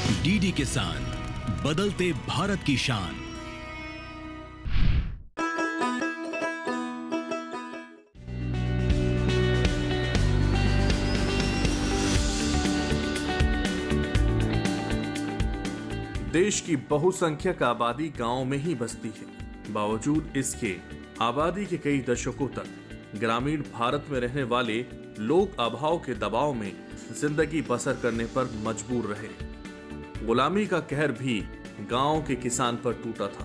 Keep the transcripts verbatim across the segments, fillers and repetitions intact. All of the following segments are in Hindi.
डीडी किसान, बदलते भारत की शान। देश की बहुसंख्यक आबादी गांव में ही बसती है। बावजूद इसके आबादी के कई दशकों तक ग्रामीण भारत में रहने वाले लोग अभाव के दबाव में जिंदगी बसर करने पर मजबूर रहे। गुलामी का कहर भी गांव के किसान पर टूटा था,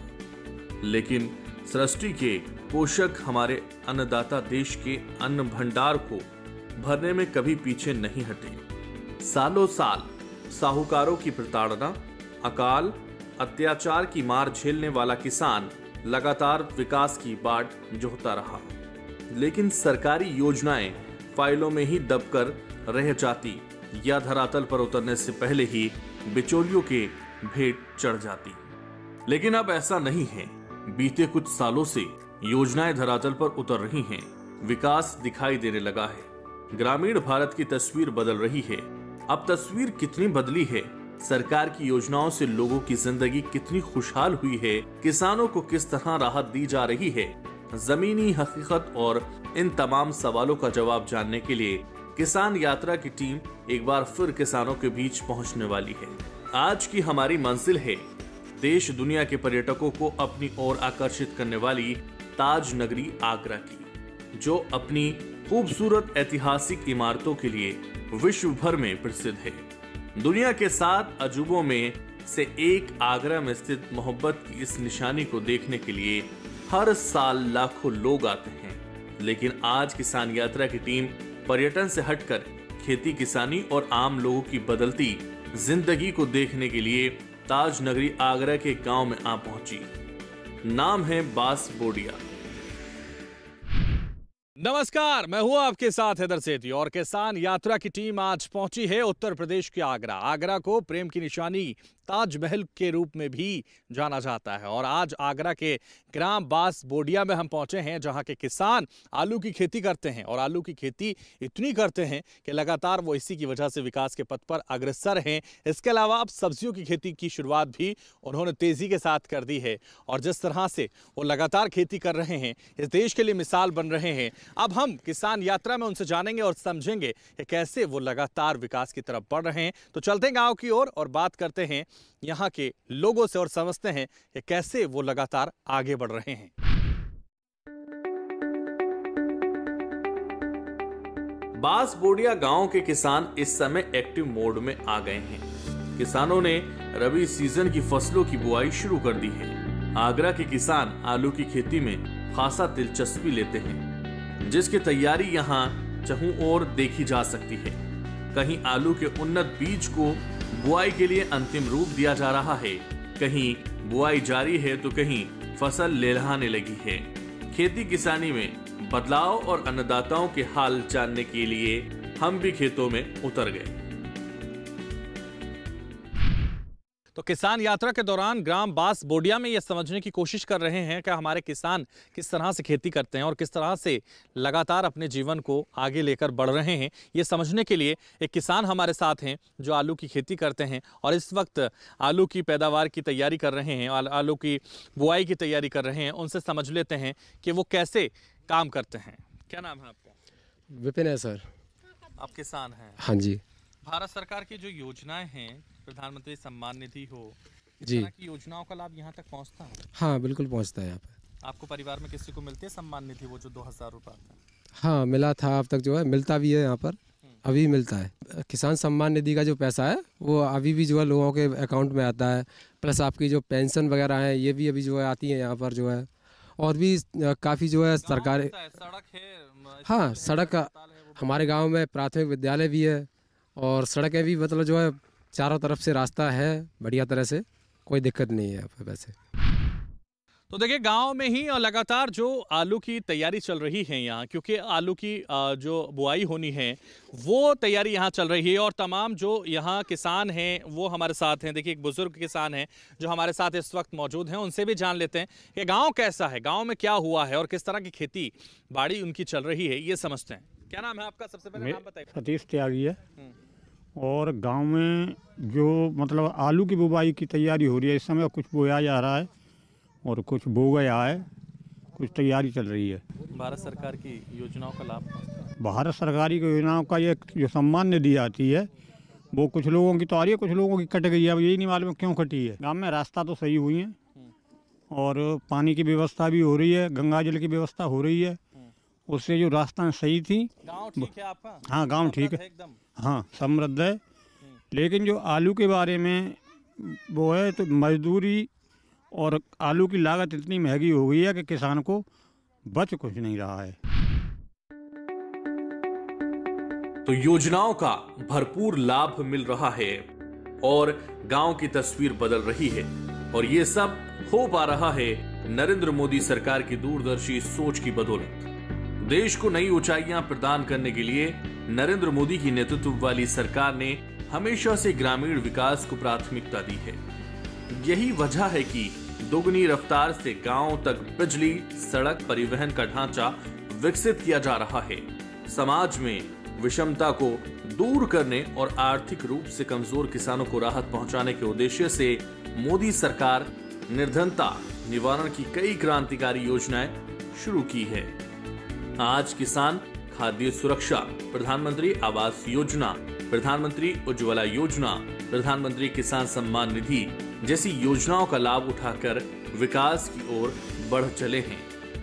लेकिन सृष्टि के पोषक हमारे अन्नदाता देश के अन्न भंडार को भरने में कभी पीछे नहीं हटे। सालों साल साहूकारों की प्रताड़ना, अकाल, अत्याचार की मार झेलने वाला किसान लगातार विकास की बाट जोहता रहा, लेकिन सरकारी योजनाएं फाइलों में ही दबकर रह जाती या धरातल पर उतरने से पहले ही बिचौलियों के भेंट चढ़ जाती। लेकिन अब ऐसा नहीं है। बीते कुछ सालों से योजनाएं धरातल पर उतर रही हैं, विकास दिखाई देने लगा है, ग्रामीण भारत की तस्वीर बदल रही है। अब तस्वीर कितनी बदली है, सरकार की योजनाओं से लोगों की जिंदगी कितनी खुशहाल हुई है, किसानों को किस तरह राहत दी जा रही है, जमीनी हकीकत और इन तमाम सवालों का जवाब जानने के लिए किसान यात्रा की टीम एक बार फिर किसानों के बीच पहुंचने वाली है। आज की हमारी मंजिल है देश दुनिया के पर्यटकों को अपनी ओर आकर्षित करने वाली ताज नगरी आगरा की, जो अपनी खूबसूरत ऐतिहासिक इमारतों के लिए विश्व भर में प्रसिद्ध है। दुनिया के सात अजूबों में से एक आगरा में स्थित मोहब्बत की इस निशानी को देखने के लिए हर साल लाखों लोग आते हैं। लेकिन आज किसान यात्रा की टीम पर्यटन से हटकर खेती किसानी और आम लोगों की बदलती जिंदगी को देखने के लिए ताज नगरी आगरा के गांव में आ पहुंची। नाम है बास बोडिया। नमस्कार, मैं हूं आपके साथ हैदर सेठी और किसान यात्रा की टीम आज पहुंची है उत्तर प्रदेश के आगरा। आगरा को प्रेम की निशानी ताजमहल के रूप में भी जाना जाता है और आज आगरा के ग्राम बास बोडिया में हम पहुंचे हैं, जहां के किसान आलू की खेती करते हैं और आलू की खेती इतनी करते हैं कि लगातार वो इसी की वजह से विकास के पथ पर अग्रसर हैं। इसके अलावा अब सब्जियों की खेती की शुरुआत भी उन्होंने तेजी के साथ कर दी है और जिस तरह से वो लगातार खेती कर रहे हैं, इस देश के लिए मिसाल बन रहे हैं। अब हम किसान यात्रा में उनसे जानेंगे और समझेंगे कि कैसे वो लगातार विकास की तरफ बढ़ रहे हैं। तो चलते हैं गांव की ओर और बात करते हैं यहाँ के लोगों से और समझते हैं कि कैसे वो लगातार आगे बढ़ रहे हैं। बास बोडिया गांव के किसान इस समय एक्टिव मोड में आ गए हैं। किसानों ने रबी सीजन की फसलों की बुआई शुरू कर दी है। आगरा के किसान आलू की खेती में खासा दिलचस्पी लेते हैं, जिसकी तैयारी यहाँ चहुं ओर देखी जा सकती है। कहीं आलू के उन्नत बीज को बुआई के लिए अंतिम रूप दिया जा रहा है, कहीं बुआई जारी है तो कहीं फसल लहलहाने लगी है। खेती किसानी में बदलाव और अन्नदाताओं के हाल जानने के लिए हम भी खेतों में उतर गए। तो किसान यात्रा के दौरान ग्राम बास बोडिया में यह समझने की कोशिश कर रहे हैं कि हमारे किसान किस तरह से खेती करते हैं और किस तरह से लगातार अपने जीवन को आगे लेकर बढ़ रहे हैं। ये समझने के लिए एक किसान हमारे साथ हैं जो आलू की खेती करते हैं और इस वक्त आलू की पैदावार की तैयारी कर रहे हैं, आलू की बुआई की तैयारी कर रहे हैं। उनसे समझ लेते हैं कि वो कैसे काम करते हैं। क्या नाम है आपका? विपिन है सर। आप किसान हैं? हाँ जी। भारत सरकार की जो योजनाएं हैं, प्रधानमंत्री सम्मान निधि हो, इस जी, तरह की योजनाओं का लाभ यहाँ तक पहुँचता है? हाँ बिल्कुल पहुँचता है यहाँ पे। आपको परिवार में किसी को मिलती है सम्मान निधि, वो जो दो हजार रुपये आता है? हाँ मिला था, अब तक जो है मिलता भी है यहाँ पर, अभी मिलता है। किसान सम्मान निधि का जो पैसा है वो अभी भी जो है लोगों के अकाउंट में आता है, प्लस आपकी जो पेंशन वगैरह है ये भी अभी जो है आती है यहाँ पर जो है, और भी काफ़ी जो है सरकारी सड़क है। हाँ सड़क का हमारे गाँव में प्राथमिक विद्यालय भी है और सड़कें भी मतलब जो है चारों तरफ से रास्ता है बढ़िया तरह से, कोई दिक्कत नहीं है वैसे। तो देखिए गांव में ही और लगातार जो आलू की तैयारी चल रही है यहाँ, क्योंकि आलू की जो बुआई होनी है वो तैयारी यहाँ चल रही है और तमाम जो यहाँ किसान हैं वो हमारे साथ हैं। देखिए एक बुजुर्ग किसान हैं जो हमारे साथ इस वक्त मौजूद हैं, उनसे भी जान लेते हैं कि गाँव कैसा है, गाँव में क्या हुआ है और किस तरह की खेती बाड़ी उनकी चल रही है, ये समझते हैं। क्या नाम है आपका? सबसे पहले नाम बताइए। सतीश त्यागी है और गांव में जो मतलब आलू की बुवाई की तैयारी हो रही है, इस समय कुछ बोया जा रहा है और कुछ बो गया है, कुछ तैयारी चल रही है। भारत सरकार की योजनाओं का लाभ, भारत सरकारी की योजनाओं का ये जो सम्मान निधि आती है वो कुछ लोगों की तो आ रही है, कुछ लोगों की कट गई है। अब यही नहीं मालूम क्यों कटी है। गांव में रास्ता तो सही हुई है और पानी की व्यवस्था भी हो रही है, गंगा जल की व्यवस्था हो रही है, उससे जो रास्ता सही थी। गांव ठीक है आपका? हाँ, गांव ठीक है एकदम, हाँ समृद्ध है। लेकिन जो आलू के बारे में वो है तो मजदूरी और आलू की लागत इतनी महंगी हो गई है कि किसान को बच कुछ नहीं रहा है। तो योजनाओं का भरपूर लाभ मिल रहा है और गांव की तस्वीर बदल रही है, और ये सब हो पा रहा है नरेंद्र मोदी सरकार की दूरदर्शी सोच की बदौलत। देश को नई ऊंचाइयां प्रदान करने के लिए नरेंद्र मोदी की नेतृत्व वाली सरकार ने हमेशा से ग्रामीण विकास को प्राथमिकता दी है। यही वजह है कि दोगुनी रफ्तार से गांव तक बिजली, सड़क, परिवहन का ढांचा विकसित किया जा रहा है। समाज में विषमता को दूर करने और आर्थिक रूप से कमजोर किसानों को राहत पहुंचाने के उद्देश्य से मोदी सरकार निर्धनता निवारण की कई क्रांतिकारी योजनाएं शुरू की है। आज किसान खाद्य सुरक्षा, प्रधानमंत्री आवास योजना, प्रधानमंत्री उज्ज्वला योजना, प्रधानमंत्री किसान सम्मान निधि जैसी योजनाओं का लाभ उठाकर विकास की ओर बढ़ चले हैं।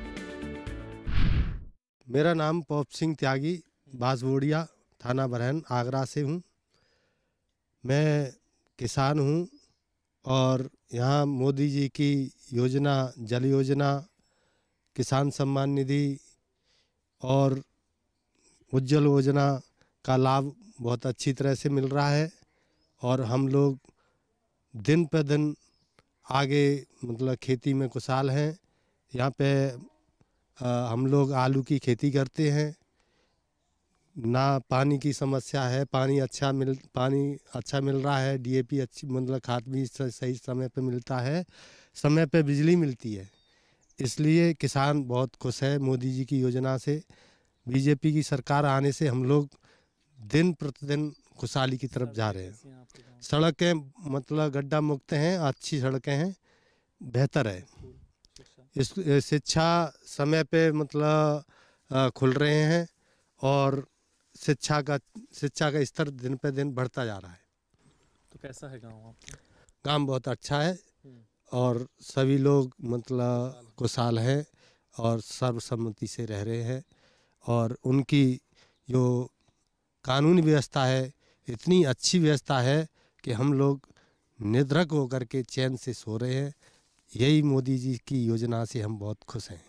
मेरा नाम पौप सिंह त्यागी, बांसबोड़िया, थाना बरहन, आगरा से हूँ। मैं किसान हूँ और यहाँ मोदी जी की योजना, जल योजना, किसान सम्मान निधि और उज्ज्वल योजना का लाभ बहुत अच्छी तरह से मिल रहा है और हम लोग दिन पर दिन आगे मतलब खेती में खुशहाल हैं। यहाँ पे आ, हम लोग आलू की खेती करते हैं, ना पानी की समस्या है, पानी अच्छा मिल पानी अच्छा मिल रहा है, डीएपी अच्छी मतलब खाद भी सही समय पे मिलता है, समय पे बिजली मिलती है। इसलिए किसान बहुत खुश है मोदी जी की योजना से। बीजेपी की सरकार आने से हम लोग दिन प्रतिदिन खुशहाली की तरफ जा रहे हैं। सड़कें मतलब गड्ढा मुक्त हैं, अच्छी सड़कें हैं, बेहतर है। इस शिक्षा समय पे मतलब खुल रहे हैं और शिक्षा का शिक्षा का स्तर दिन पे दिन बढ़ता जा रहा है। तो कैसा है गांव आपका? गांव बहुत अच्छा है और सभी लोग मतलब खुशहाल हैं और सर्वसम्मति से रह रहे हैं और उनकी जो कानूनी व्यवस्था है इतनी अच्छी व्यवस्था है कि हम लोग निडर होकर के चैन से सो रहे हैं। यही मोदी जी की योजना से हम बहुत खुश हैं।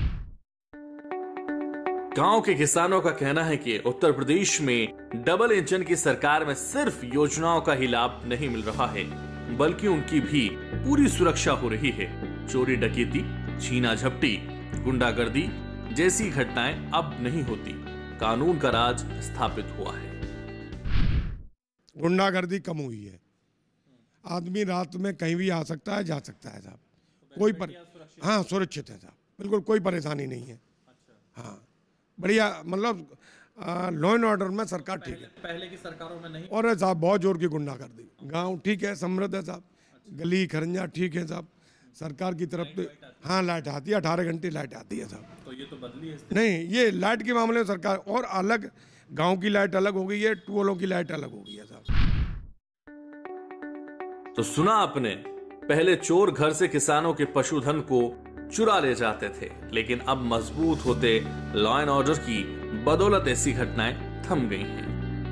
गांव के किसानों का कहना है कि उत्तर प्रदेश में डबल इंजन की सरकार में सिर्फ योजनाओं का ही लाभ नहीं मिल रहा है, बल्कि उनकी भी पूरी सुरक्षा हो रही है। चोरी डकैती, छीना झपटी, गुंडागर्दी जैसी घटनाएं अब नहीं होती। कानून का राज स्थापित हुआ है। गुंडागर्दी कम हुई है। आदमी रात में कहीं भी आ सकता है, जा सकता है साहब, कोई पर हाँ सुरक्षित है साहब, बिल्कुल कोई परेशानी नहीं है। हाँ बढ़िया, मतलब लॉ एंड ऑर्डर में सरकार ठीक है। पहले की सरकारों में नहीं। और साहब बहुत जोर की गुंडागर्दी। गांव ठीक है, समृद्ध है साहब, गली खरंजा ठीक है साहब, सरकार की तरफ से हाँ लाइट आती है, अठारह घंटे लाइट आती है साहब। तो ये तो बदली है। नहीं, ये लाइट के मामले में सरकार और अलग, गांव की लाइट अलग हो गई है, ट्यूबवेलों की लाइट अलग हो गई है साहब। तो सुना आपने, पहले चोर घर से किसानों के पशुधन को चुरा ले जाते थे, लेकिन अब मजबूत होते लॉ एंड ऑर्डर की बदौलत ऐसी घटनाएं थम गई हैं।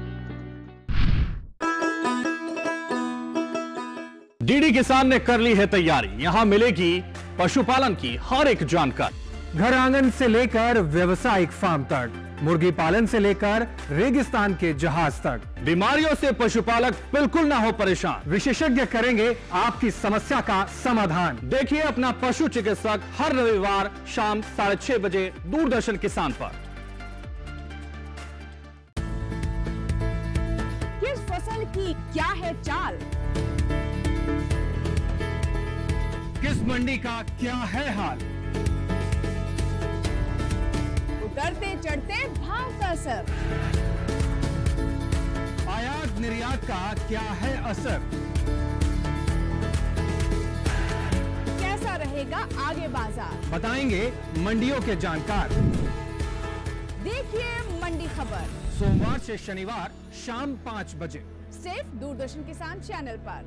डीडी किसान ने कर ली है तैयारी। यहाँ मिलेगी पशुपालन की हर एक जानकारी, घर आंगन से लेकर व्यवसायिक फार्म तक, मुर्गी पालन से लेकर रेगिस्तान के जहाज तक। बीमारियों से पशुपालक बिल्कुल ना हो परेशान। विशेषज्ञ करेंगे आपकी समस्या का समाधान। देखिए अपना पशु चिकित्सक हर रविवार शाम साढ़े छह बजे दूरदर्शन किसान पर। किस फसल की क्या है चाल, किस मंडी का क्या है हाल, उतरते चढ़ते भाव का असर, आयात आयात निर्यात का क्या है असर? कैसा रहेगा आगे बाजार? बताएंगे मंडियों के जानकार। देखिए मंडी खबर सोमवार से शनिवार शाम पाँच बजे सिर्फ दूरदर्शन किसान चैनल पर।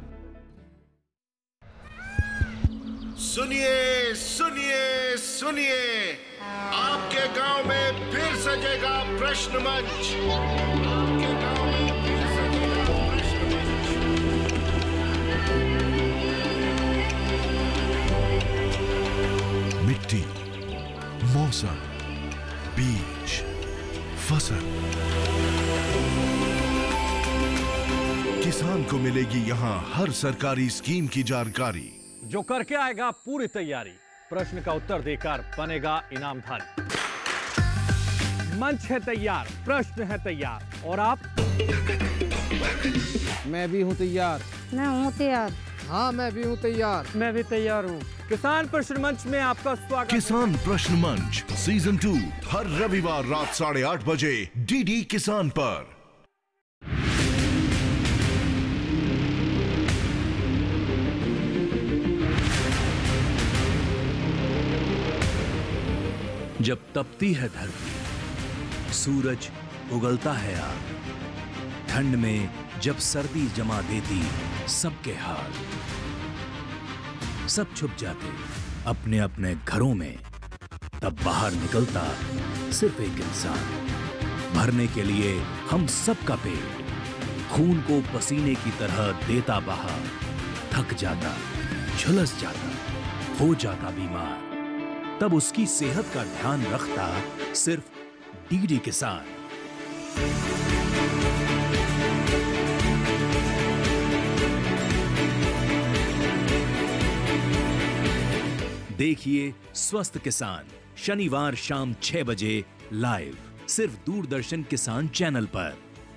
सुनिए सुनिए सुनिए, आपके गांव में फिर सजेगा प्रश्न मंच। आपके गांव में फिर सजेगा प्रश्न मंच। मिट्टी, मौसम, बीज, फसल, किसान को मिलेगी यहाँ हर सरकारी स्कीम की जानकारी। जो करके आएगा पूरी तैयारी, प्रश्न का उत्तर देकर बनेगा इनामधारी। मंच है तैयार, प्रश्न है तैयार, और आप? मैं भी हूँ तैयार। मैं हूँ तैयार। हाँ मैं भी हूँ तैयार। मैं भी तैयार हूँ। किसान प्रश्न मंच में आपका स्वागत। किसान प्रश्न मंच सीजन टू हर रविवार रात साढ़े आठ बजे डीडी किसान पर। जब तपती है धरती, सूरज उगलता है आग, ठंड में जब सर्दी जमा देती सबके हाल, सब छुप जाते अपने अपने घरों में, तब बाहर निकलता सिर्फ एक इंसान, भरने के लिए हम सबका पेट, खून को पसीने की तरह देता बहा, थक जाता, झुलस जाता, हो जाता बीमार, तब उसकी सेहत का ध्यान रखता सिर्फ डीडी किसान। देखिए स्वस्थ किसान शनिवार शाम छह बजे लाइव सिर्फ दूरदर्शन किसान चैनल पर।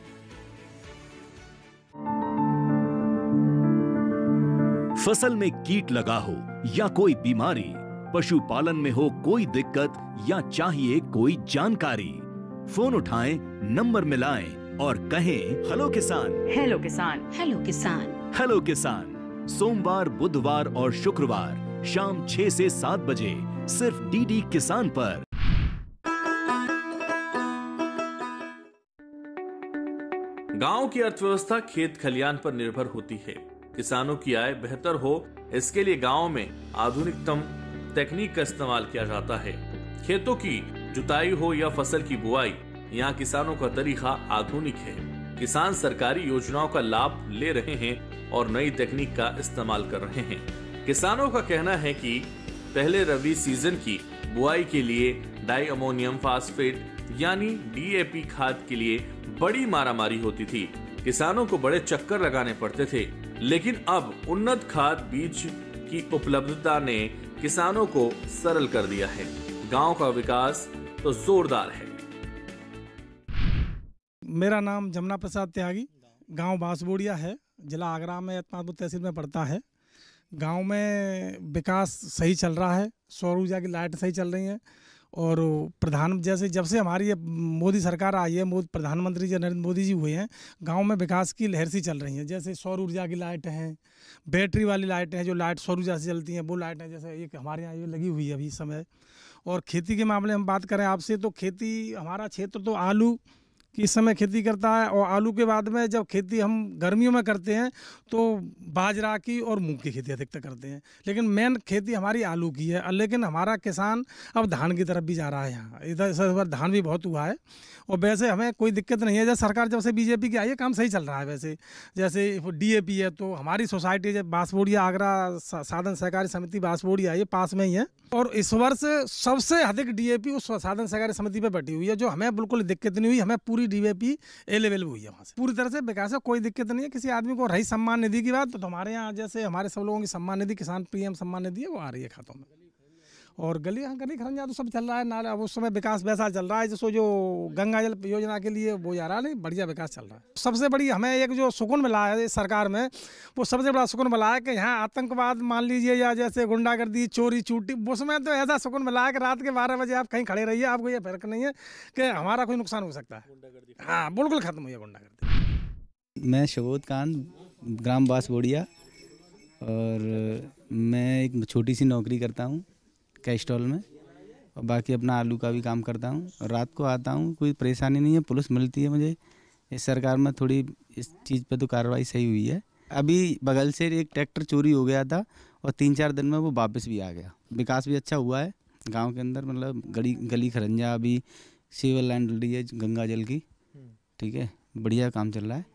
फसल में कीट लगा हो या कोई बीमारी, पशुपालन में हो कोई दिक्कत या चाहिए कोई जानकारी, फोन उठाएं, नंबर मिलाएं और कहें हेलो किसान। हेलो किसान। हेलो किसान। हेलो किसान सोमवार, बुधवार और शुक्रवार शाम छह से सात बजे सिर्फ डीडी किसान पर। गांव की अर्थव्यवस्था खेत खलियान पर निर्भर होती है। किसानों की आय बेहतर हो, इसके लिए गांव में आधुनिकतम तकनीक का इस्तेमाल किया जाता है। खेतों की जुताई हो या फसल की बुआई, यहाँ किसानों का तरीका आधुनिक है। किसान सरकारी योजनाओं का लाभ ले रहे हैं और नई तकनीक का इस्तेमाल कर रहे हैं। किसानों का कहना है कि पहले रबी सीजन की बुआई के लिए डाई अमोनियम फास्फेट यानी डी ए पी खाद के लिए बड़ी मारामारी होती थी। किसानों को बड़े चक्कर लगाने पड़ते थे, लेकिन अब उन्नत खाद बीज की उपलब्धता ने किसानों को सरल कर दिया है। गांव का विकास तो जोरदार है। मेरा नाम जमुना प्रसाद त्यागी, गांव बांसबोड़िया है, जिला आगरा में एतमादपुर तहसील में पड़ता है। गांव में विकास सही चल रहा है, सौर ऊर्जा की लाइट सही चल रही है और प्रधान जैसे जब से हमारी ये मोदी सरकार आई है, मोदी प्रधानमंत्री जो नरेंद्र मोदी जी हुए हैं, गांव में विकास की लहर सी चल रही है। जैसे सौर ऊर्जा की लाइट हैं, बैटरी वाली लाइटें हैं जो लाइट सौर ऊर्जा से चलती हैं, वो लाइटें जैसे एक हमारे यहाँ ये लगी हुई है अभी इस समय। और खेती के मामले में बात करें आपसे, तो खेती हमारा क्षेत्र तो आलू कि इस समय खेती करता है, और आलू के बाद में जब खेती हम गर्मियों में करते हैं तो बाजरा की और मूंग की खेती अधिकतर करते हैं, लेकिन मेन खेती हमारी आलू की है। लेकिन हमारा किसान अब धान की तरफ भी जा रहा है। यहाँ इधर इस बार धान भी बहुत हुआ है और वैसे हमें कोई दिक्कत नहीं है। जैसे सरकार जब से बीजेपी की आई है, काम सही चल रहा है। वैसे जैसे डी ए पी है तो हमारी सोसाइटी जब बांसबोड़िया आगरा साधन सहकारी समिति बांसबोड़िया ये पास में ही है, और इस वर्ष सबसे अधिक डी ए पी उस साधन सहकारी समिति पर बैठी हुई है, जो हमें बिल्कुल दिक्कत नहीं हुई। हमें पूरी डी ए पी अवेलेबल हुई है, वहाँ से पूरी तरह से विकास है, कोई दिक्कत नहीं है। किसी आदमी को रही सम्मान निधि की बात, तो हमारे यहाँ जैसे हमारे सब लोगों की सम्मान निधि, किसान पीएम सम्मान निधि है, वो आ रही है खातों में। और गली हाँ गली खरंजा तो सब चल रहा है, नाले अब उस समय विकास वैसा चल रहा है जैसे जो गंगा जल योजना के लिए वो जा रहा है, नहीं बढ़िया विकास चल रहा है। सबसे बड़ी हमें एक जो सुकून मिला है इस सरकार में, वो सबसे बड़ा सुकून मिला है कि यहाँ आतंकवाद मान लीजिए या जैसे गुंडागर्दी, चोरी चूटी, उसमें तो ऐसा सुकून मिला है कि रात के बारह बजे आप कहीं खड़े रहिए, आपको ये फर्क नहीं है कि हमारा कोई नुकसान हो सकता है। हाँ बिल्कुल खत्म हुई है गुंडागर्दी। मैं शबोध खान, ग्राम बांसबोड़िया, और मैं एक छोटी सी नौकरी करता हूँ कैस्ट्रॉल में, और बाकी अपना आलू का भी काम करता हूँ। और रात को आता हूँ, कोई परेशानी नहीं है, पुलिस मिलती है मुझे। इस सरकार में थोड़ी इस चीज़ पे तो कार्रवाई सही हुई है। अभी बगल से एक ट्रैक्टर चोरी हो गया था और तीन चार दिन में वो वापस भी आ गया। विकास भी अच्छा हुआ है गांव के अंदर, मतलब गली गली खरंजा, अभी सीवर लाइन डल रही है गंगा जल की, ठीक है, बढ़िया काम चल रहा है।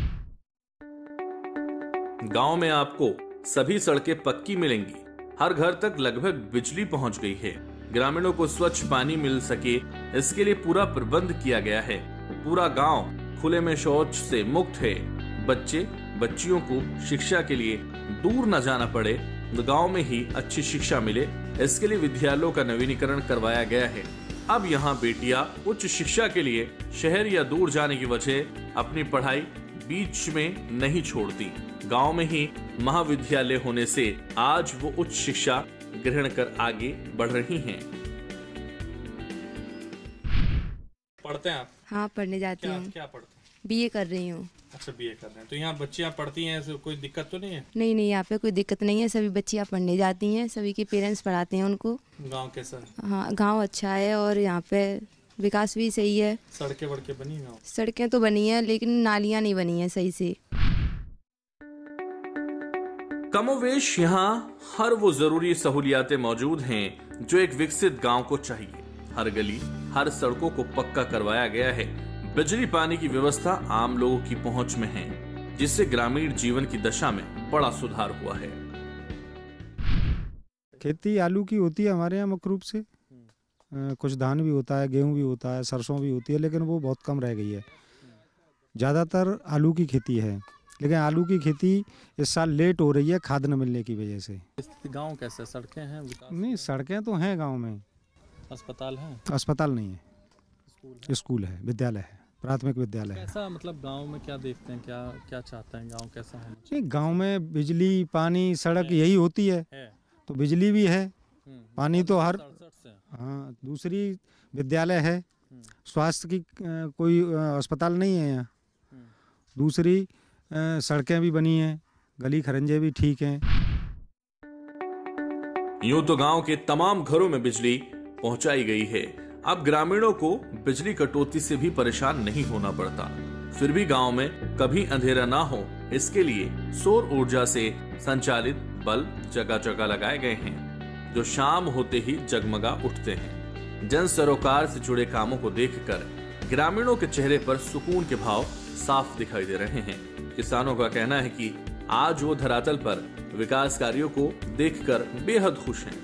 गांव में आपको सभी सड़कें पक्की मिलेंगी, हर घर तक लगभग बिजली पहुंच गई है। ग्रामीणों को स्वच्छ पानी मिल सके, इसके लिए पूरा प्रबंध किया गया है। पूरा गांव खुले में शौच से मुक्त है। बच्चे बच्चियों को शिक्षा के लिए दूर न जाना पड़े, गांव में ही अच्छी शिक्षा मिले, इसके लिए विद्यालयों का नवीनीकरण करवाया गया है। अब यहाँ बेटियां उच्च शिक्षा के लिए शहर या दूर जाने की वजह अपनी पढ़ाई बीच में नहीं छोड़ती। गांव में ही महाविद्यालय होने से आज वो उच्च शिक्षा ग्रहण कर आगे बढ़ रही हैं। पढ़ते हैं आप? हाँ, पढ़ने जाती हूँ। क्या पढ़ते हैं? बीए कर रही हूँ। अच्छा, बीए कर रहे हैं। तो यहाँ बच्चियाँ पढ़ती हैं, तो कोई दिक्कत तो नहीं है? नहीं नहीं, यहाँ पे कोई दिक्कत नहीं है, सभी बच्चियाँ पढ़ने जाती हैं, सभी के पेरेंट्स पढ़ाते हैं उनको। गांव कैसा है? हाँ, गांव अच्छा है और यहाँ पे विकास भी सही है। सड़कें वड़कें बनी हैं? सड़कें तो बनी हैं, लेकिन नालियाँ नहीं बनी हैं सही से। कमोवेश यहाँ हर वो जरूरी सहूलियातें मौजूद हैं जो एक विकसित गांव को चाहिए। हर गली, हर सड़कों को पक्का करवाया गया है। बिजली पानी की व्यवस्था आम लोगों की पहुंच में है, जिससे ग्रामीण जीवन की दशा में बड़ा सुधार हुआ है। खेती आलू की होती है हमारे यहाँ मुख्य रूप से, आ, कुछ धान भी होता है, गेहूं भी होता है, सरसों भी होती है, लेकिन वो बहुत कम रह गई है। ज़्यादातर आलू की खेती है, लेकिन आलू की खेती इस साल लेट हो रही है खाद न मिलने की वजह से। गांव कैसे, सड़कें हैं? नहीं, सड़कें तो हैं गांव में। अस्पताल है? अस्पताल नहीं है, स्कूल है, स्कूल है, विद्यालय है, प्राथमिक विद्यालय है। कैसा, मतलब गांव में क्या देखते हैं, क्या क्या चाहते हैं, गांव कैसा है? नहीं, गांव में बिजली, पानी, सड़क यही होती है, है। तो बिजली भी है, पानी तो हर, हाँ, दूसरी विद्यालय है, स्वास्थ्य की कोई अस्पताल नहीं है यहाँ, दूसरी सड़कें भी बनी हैं, गली खरंजे भी ठीक हैं। यूं तो गांव के तमाम घरों में बिजली पहुंचाई गई है। अब ग्रामीणों को बिजली कटौती से भी परेशान नहीं होना पड़ता। फिर भी गांव में कभी अंधेरा ना हो, इसके लिए सौर ऊर्जा से संचालित बल्ब जगह जगह लगाए गए हैं, जो शाम होते ही जगमगा उठते हैं। जन सरोकार से जुड़े कामों को देखकर ग्रामीणों के चेहरे पर सुकून के भाव साफ दिखाई दे रहे हैं। किसानों का कहना है कि आज वो धरातल पर विकास कार्यों को देखकर बेहद खुश हैं।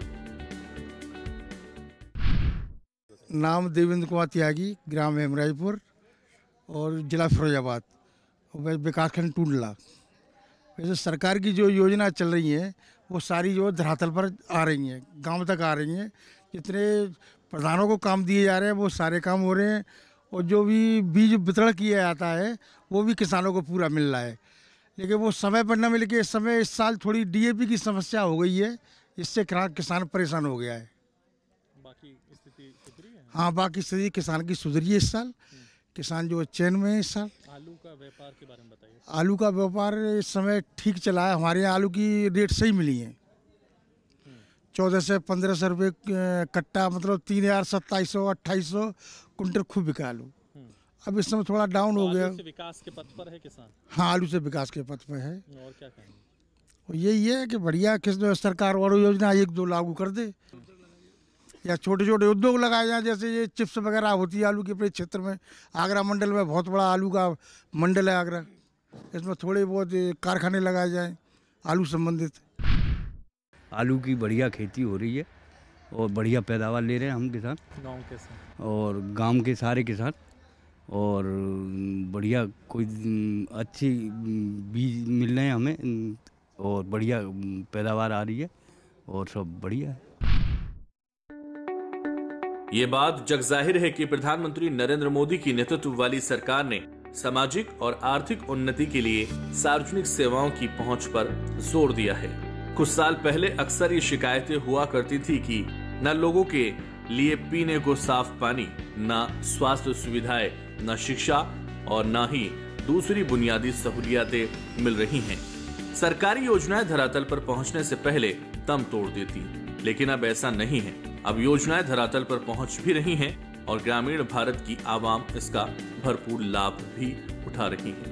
नाम देवेंद्र कुमार त्यागी, ग्राम हेमराजपुर और जिला फिरोजाबाद, विकासखंड टूंडला। वैसे सरकार की जो योजना चल रही है वो सारी जो धरातल पर आ रही हैं, गांव तक आ रही हैं। जितने प्रधानों को काम दिए जा रहे हैं वो सारे काम हो रहे हैं, और जो भी बीज वितरण किया जाता है वो भी किसानों को पूरा मिल रहा है। लेकिन वो समय पर न मिल के इस समय इस साल थोड़ी डीएपी की समस्या हो गई है, इससे किसान परेशान हो गया है। बाकी स्थिति सुधरी है? हाँ, बाकी स्थिति किसान की सुधरी है इस साल। किसान जो चैन में है इस साल। आलू का व्यापार के बारे में बताइए। आलू का व्यापार इस समय ठीक चला है। हमारे यहाँ आलू की रेट सही मिली है, चौदह से पंद्रह सौ रुपये कट्टा, मतलब तीन हजार सत्ताईस सौ अट्ठाईस सौ कुंटल खूब बिका आलू। अब इस समय थोड़ा डाउन हो गया। विकास के पथ पर है किसान? हाँ, आलू से विकास के पथ पर है। और क्या कहेंगे? और यही है कि बढ़िया किस सरकार और योजना एक दो लागू कर दे, या छोटे छोटे उद्योग लगाए जाए, जैसे ये चिप्स वगैरह होती है आलू के अपने क्षेत्र में। आगरा मंडल में बहुत बड़ा आलू का मंडल है आगरा, इसमें थोड़े बहुत कारखाने लगाए जाएँ आलू संबंधित। आलू की बढ़िया खेती हो रही है और बढ़िया पैदावार ले रहे हैं हम किसान, गांव के साथ और गांव के सारे किसान, और बढ़िया कोई अच्छी बीज मिल रहे हैं हमें, और बढ़िया पैदावार आ रही है, और सब बढ़िया है। ये बात जग जाहिर है कि प्रधानमंत्री नरेंद्र मोदी की नेतृत्व वाली सरकार ने सामाजिक और आर्थिक उन्नति के लिए सार्वजनिक सेवाओं की पहुंच पर जोर दिया है। कुछ साल पहले अक्सर ये शिकायतें हुआ करती थी कि न लोगों के लिए पीने को साफ पानी, न स्वास्थ्य सुविधाएं, न शिक्षा और न ही दूसरी बुनियादी सहूलियातें मिल रही हैं। सरकारी योजनाएं धरातल पर पहुंचने से पहले दम तोड़ देती, लेकिन अब ऐसा नहीं है। अब योजनाएं धरातल पर पहुंच भी रही हैं और ग्रामीण भारत की आवाम इसका भरपूर लाभ भी उठा रही है।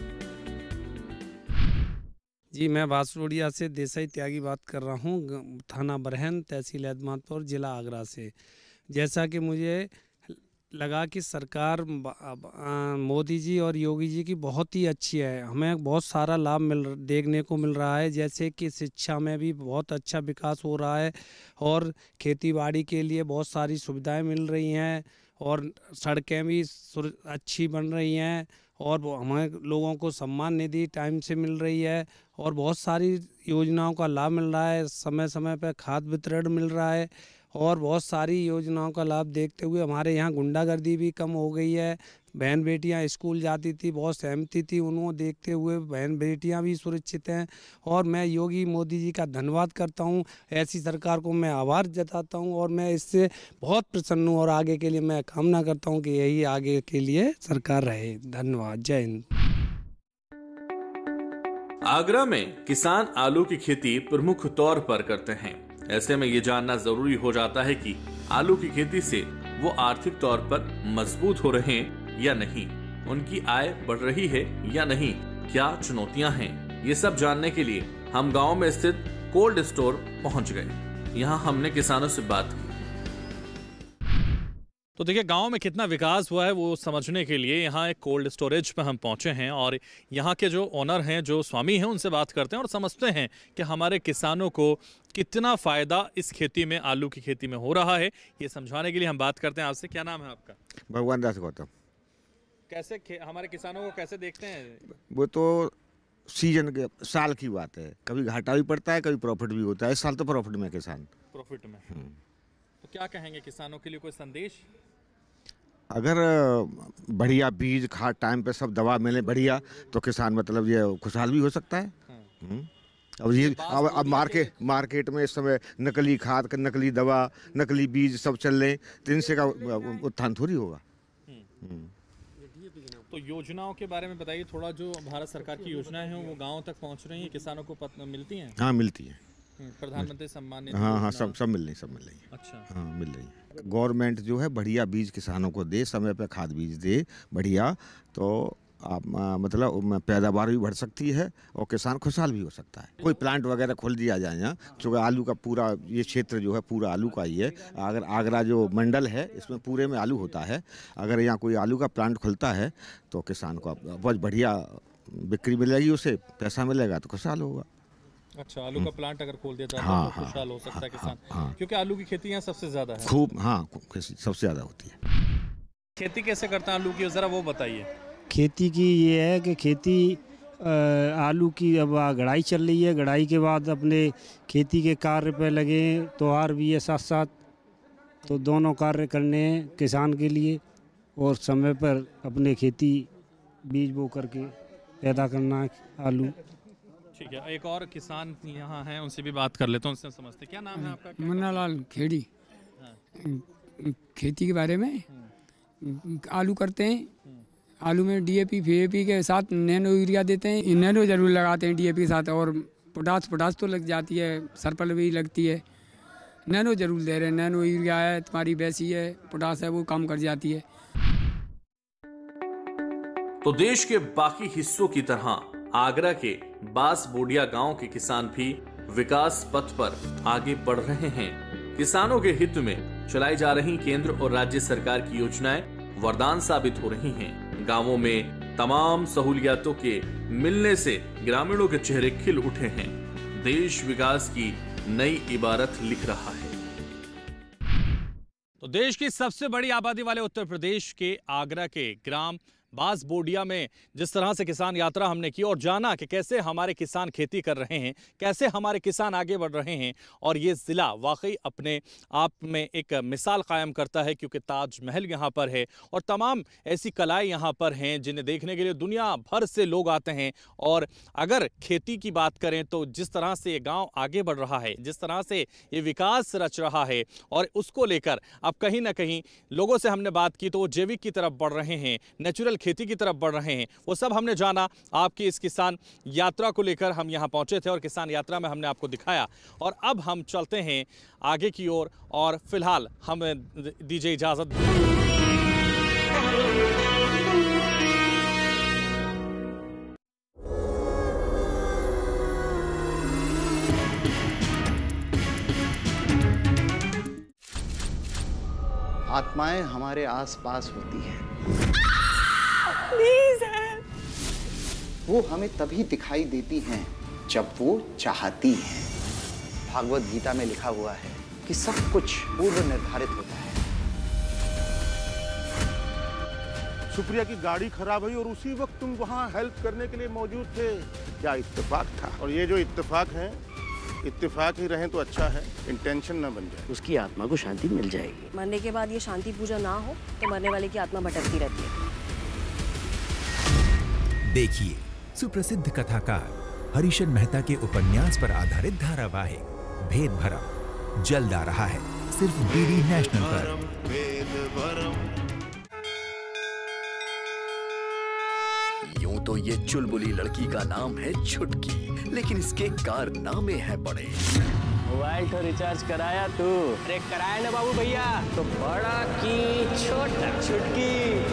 जी, मैं बांसबोड़िया से देसाई त्यागी बात कर रहा हूँ, थाना बरहन, तहसील एतमादपुर, जिला आगरा से। जैसा कि मुझे लगा कि सरकार मोदी जी और योगी जी की बहुत ही अच्छी है, हमें बहुत सारा लाभ मिल देखने को मिल रहा है। जैसे कि शिक्षा में भी बहुत अच्छा विकास हो रहा है और खेतीबाड़ी के लिए बहुत सारी सुविधाएं मिल रही हैं और सड़कें भी अच्छी बन रही हैं और हमें लोगों को सम्मान निधि टाइम से मिल रही है और बहुत सारी योजनाओं का लाभ मिल रहा है। समय समय पर खाद वितरण मिल रहा है और बहुत सारी योजनाओं का लाभ देखते हुए हमारे यहाँ गुंडागर्दी भी कम हो गई है। बहन बेटियां स्कूल जाती थी, बहुत सहमति थी, उनको देखते हुए बहन बेटियां भी सुरक्षित हैं और मैं योगी मोदी जी का धन्यवाद करता हूं। ऐसी सरकार को मैं आभार जताता हूं और मैं इससे बहुत प्रसन्न हूं और आगे के लिए मैं कामना करता हूं कि यही आगे के लिए सरकार रहे। धन्यवाद। जय हिंद। आगरा में किसान आलू की खेती प्रमुख तौर पर करते हैं। ऐसे में ये जानना जरूरी हो जाता है कि आलू की खेती से वो आर्थिक तौर पर मजबूत हो रहे हैं या नहीं, उनकी आय बढ़ रही है या नहीं, क्या चुनौतियां हैं, ये सब जानने के लिए हम गांव में स्थित कोल्ड स्टोर पहुंच गए। यहां हमने किसानों से बात की। तो देखिए, गांव में कितना विकास हुआ है वो समझने के लिए यहाँ एक कोल्ड स्टोरेज पे हम पहुंचे हैं और यहाँ के जो ओनर हैं, जो स्वामी हैं, उनसे बात करते हैं और समझते हैं कि हमारे किसानों को कितना फ़ायदा इस खेती में, आलू की खेती में हो रहा है। ये समझाने के लिए हम बात करते हैं आपसे। क्या नाम है आपका? भगवान दास गौतम। कैसे हमारे किसानों को कैसे देखते हैं? वो तो सीजन के साल की बात है, कभी घाटा भी पड़ता है, कभी प्रॉफिट भी होता है। इस साल तो प्रॉफिट में किसान प्रॉफिट में। तो क्या कहेंगे किसानों के लिए, कोई संदेश? अगर बढ़िया बीज, खाद टाइम पे सब दवा मिले बढ़िया, तो किसान मतलब ये खुशहाल भी हो सकता है। अब ये अब अब मार्केट मार्केट में इस समय नकली खाद, नकली दवा, नकली बीज सब चल रहे हैं, तो इनसे का उत्थान थोड़ी होगा। तो योजनाओं के बारे में बताइए थोड़ा। जो भारत सरकार की योजनाएं हैं वो गाँव तक पहुँच रही हैं, किसानों को मिलती हैं? हाँ, मिलती हैं। प्रधानमंत्री सम्मान निधि। हाँ हाँ सब सब मिल रही सब मिल रही है। अच्छा। हाँ, मिल रही है। गवर्नमेंट जो है बढ़िया बीज किसानों को दे, समय पे खाद बीज दे बढ़िया, तो आप मतलब पैदावार भी बढ़ सकती है और किसान खुशहाल भी हो सकता है। कोई प्लांट वगैरह खोल दिया जाए यहाँ, चूँकि आलू का पूरा ये क्षेत्र जो है पूरा आलू का ही है। अगर आगरा जो मंडल है इसमें पूरे में आलू होता है, अगर यहाँ कोई आलू का प्लांट खुलता है तो किसान को बहुत बढ़िया बिक्री मिलेगी, उसे पैसा मिलेगा तो खुशहाल होगा। अच्छा, आलू का प्लांट अगर खोल दिया जाए हाँ, तो खुशहाल हो सकता है किसान। हाँ, हाँ, क्योंकि आलू की खेती यहाँ सबसे ज्यादा है। खूब, हाँ, सबसे ज्यादा होती है। खेती कैसे करते हैं आलू की, जरा वो बताइए। खेती की ये है कि खेती आलू की अब गड़ाई चल रही है, गड़ाई के बाद अपने खेती के कार्य पे लगे, त्योहार भी है साथ साथ, तो दोनों कार्य करने हैं किसान के लिए और समय पर अपने खेती बीज बो करके पैदा करना है आलू। ठीक है, एक और किसान यहाँ हैं, उनसे भी बात कर लेते हैं, उनसे समझते हैं। क्या नाम है आपका? मुन्ना लाल खेड़ी। खेती के बारे में आलू करते हैं, आलू में डीएपी फीएपी के साथ नैनो यूरिया देते हैं, नैनो जरूर लगाते हैं डीएपी के साथ, और पोटास पोटास तो लग जाती है, सरपल भी लगती है, नैनो जरूर दे रहे हैं। नैनो यूरिया है, तुम्हारी वैसी है, पोटास है, वो काम कर जाती है। तो देश के बाकी हिस्सों की तरह आगरा के बांसबोड़िया गांव के किसान भी विकास पथ पर आगे बढ़ रहे हैं। किसानों के हित में चलाई जा रही केंद्र और राज्य सरकार की योजनाएं वरदान साबित हो रही हैं। गांवों में तमाम सहूलियतों के मिलने से ग्रामीणों के चेहरे खिल उठे हैं। देश विकास की नई इबारत लिख रहा है। तो देश की सबसे बड़ी आबादी वाले उत्तर प्रदेश के आगरा के ग्राम बांसबोड़िया में जिस तरह से किसान यात्रा हमने की और जाना कि कैसे हमारे किसान खेती कर रहे हैं, कैसे हमारे किसान आगे बढ़ रहे हैं, और ये ज़िला वाकई अपने आप में एक मिसाल कायम करता है, क्योंकि ताजमहल यहाँ पर है और तमाम ऐसी कलाएं यहाँ पर हैं जिन्हें देखने के लिए दुनिया भर से लोग आते हैं। और अगर खेती की बात करें तो जिस तरह से ये गाँव आगे बढ़ रहा है, जिस तरह से ये विकास रच रहा है, और उसको लेकर अब कहीं ना कहीं लोगों से हमने बात की तो वो जैविक की तरफ बढ़ रहे हैं, नेचुरल खेती की तरफ बढ़ रहे हैं, वो सब हमने जाना आपकी इस किसान यात्रा को लेकर। हम यहाँ पहुंचे थे और किसान यात्रा में हमने आपको दिखाया। और अब हम चलते हैं आगे की ओर और, और फिलहाल हमें दीजिए इजाजत। आत्माएं हमारे आसपास होती हैं। Please help. वो हमें तभी दिखाई देती हैं जब वो चाहती हैं। भागवत गीता में लिखा हुआ है कि सब कुछ पूर्व निर्धारित होता है। सुप्रिया की गाड़ी खराब हुई और उसी वक्त तुम वहाँ हेल्प करने के लिए मौजूद थे। क्या इत्तेफाक था। और ये जो इत्तेफाक है, इत्तेफाक ही रहें तो अच्छा है, इंटेंशन ना बन जाए। उसकी आत्मा को शांति मिल जाएगी। मरने के बाद ये शांति पूजा ना हो तो मरने वाले की आत्मा भटकती रहती है। देखिए सुप्रसिद्ध कथाकार हरिशन मेहता के उपन्यास पर आधारित धारावाहिक भेद भरम जल्द आ रहा है सिर्फ डीडी नेशनल पर। यूं तो ये चुलबुली लड़की का नाम है छुटकी, लेकिन इसके कारनामे हैं बड़े। मोबाइल तो रिचार्ज कराया तू? अरे कराया ना बाबू भैया। तो बड़ा की छोटा छुटकी।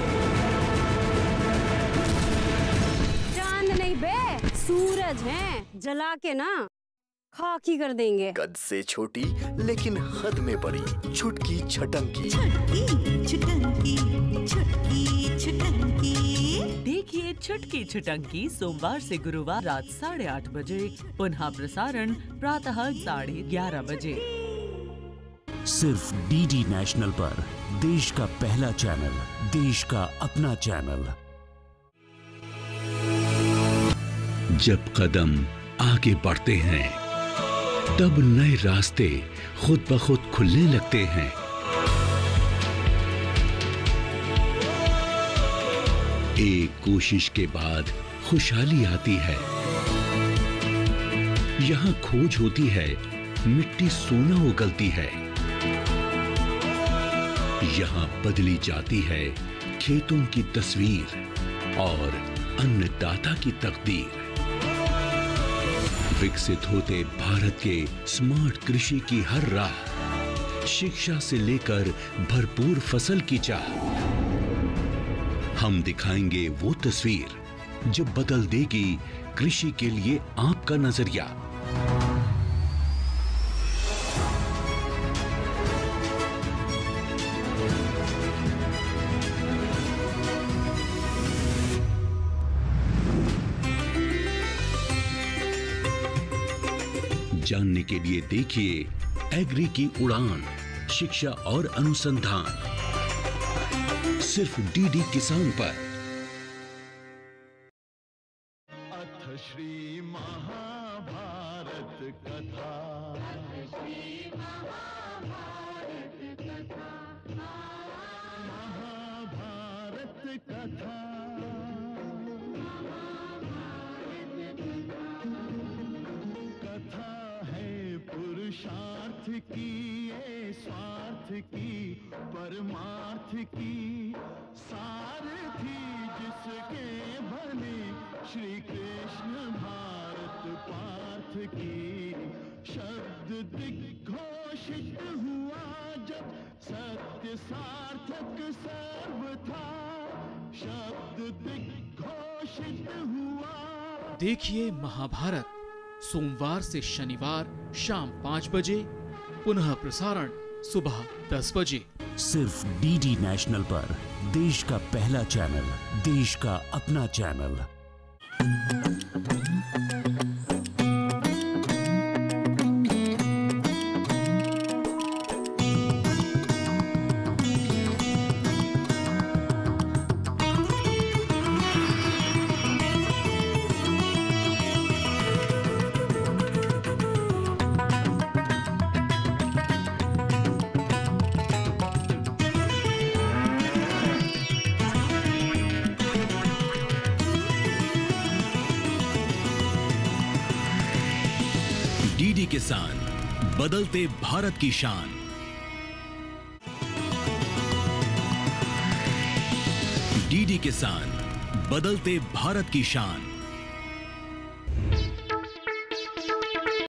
चांद नहीं बे, सूरज है, जला के ना खाकी कर देंगे। कद से छोटी लेकिन हद में बड़ी छुटकी छटंकी। छुटकी छटंकी छुटकी छटंकी। देखिए छुटकी छटंकी सोमवार से गुरुवार रात साढ़े आठ बजे, पुनः प्रसारण प्रातः साढ़े ग्यारह बजे। सिर्फ डीडी नेशनल पर, देश का पहला चैनल, देश का अपना चैनल। जब कदम आगे बढ़ते हैं तब नए रास्ते खुद ब खुद खुलने लगते हैं। एक कोशिश के बाद खुशहाली आती है। यहाँ खोज होती है, मिट्टी सोना उगलती है। यहाँ बदली जाती है खेतों की तस्वीर और अन्नदाता की तकदीर। विकसित होते भारत के स्मार्ट कृषि की हर राह, शिक्षा से लेकर भरपूर फसल की चाह। हम दिखाएंगे वो तस्वीर जो बदल देगी कृषि के लिए आपका नजरिया। जानने के लिए देखिए एग्री की उड़ान, शिक्षा और अनुसंधान, सिर्फ डीडी किसान पर। अथ श्री महाभारत कथा। श्री महाभारत कथा। महाभारत कथा। कथा है पुरुषार्थ की, ये स्वार्थ की, परमार्थ की, सारथी जिसके बने श्री कृष्ण भारत पार्थ की। शब्द दिग्घोषित हुआ जब सत्य सार्थक सर्वथा। शब्द दिग्घोषित हुआ। देखिए महाभारत सोमवार से शनिवार शाम पाँच बजे, पुनः प्रसारण सुबह दस बजे। सिर्फ डीडी नेशनल पर, देश का पहला चैनल, देश का अपना चैनल। डीडी किसान, बदलते भारत की शान। डीडी किसान, बदलते भारत की शान।